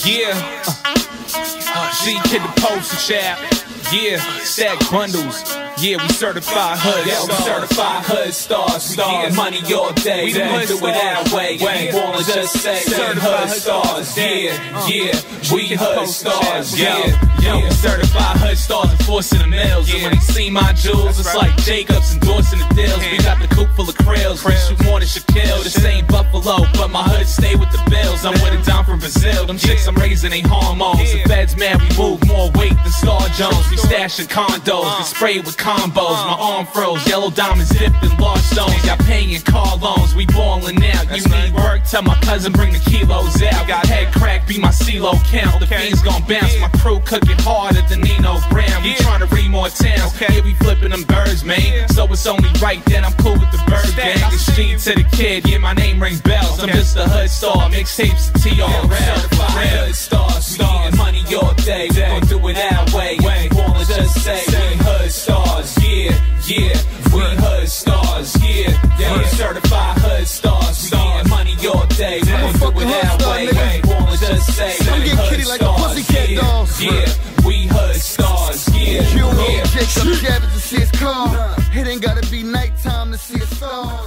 Yeah, G Kid the poster child. Yeah, stack bundles. Yeah, we certified hood. Yeah, we certified hood stars. We getting money all day. We don't do it our way. We wanna just say hood stars. Yeah, we hood stars. Yeah, we certified hood stars enforcing the mills. And when they see my jewels, it's like Jacobs endorsing the deals. We got the coupe full of krills. We shoot more than Shaquille. This ain't Buffalo, but my hood stay with the bills. I'm with a dime from Brazil. Them chicks I'm raising ain't hormones. The feds mad we move more weight than Star Jones. We stashing condos, we spray with combos. My arm froze, yellow diamonds dipped in large stones. Got paying car loans, we ballin' out. You need work, tell my cousin bring the kilos out. Got head crack, be my CeeLo count. The fiends gon' bounce, my crew cooking harder than Nino Brown. We tryna read more towns, yeah, we flipping them birds, man. So it's only right that I'm cool with the bird gang. It's G to the kid, yeah, my name rings bells. I'm just a hood star, mixtapes to TRL. Certified hood stars, we getting money all day. We gon' do it our way. We wanna just say hood stars. Yeah, we hood stars. Yeah, certified hood stars. We getting money all day. We gon' do it our way. We wanna just say hood stars. Yeah, we hood stars. You don't take some cabbages to see it's calm. It ain't gotta be nighttime to see a star.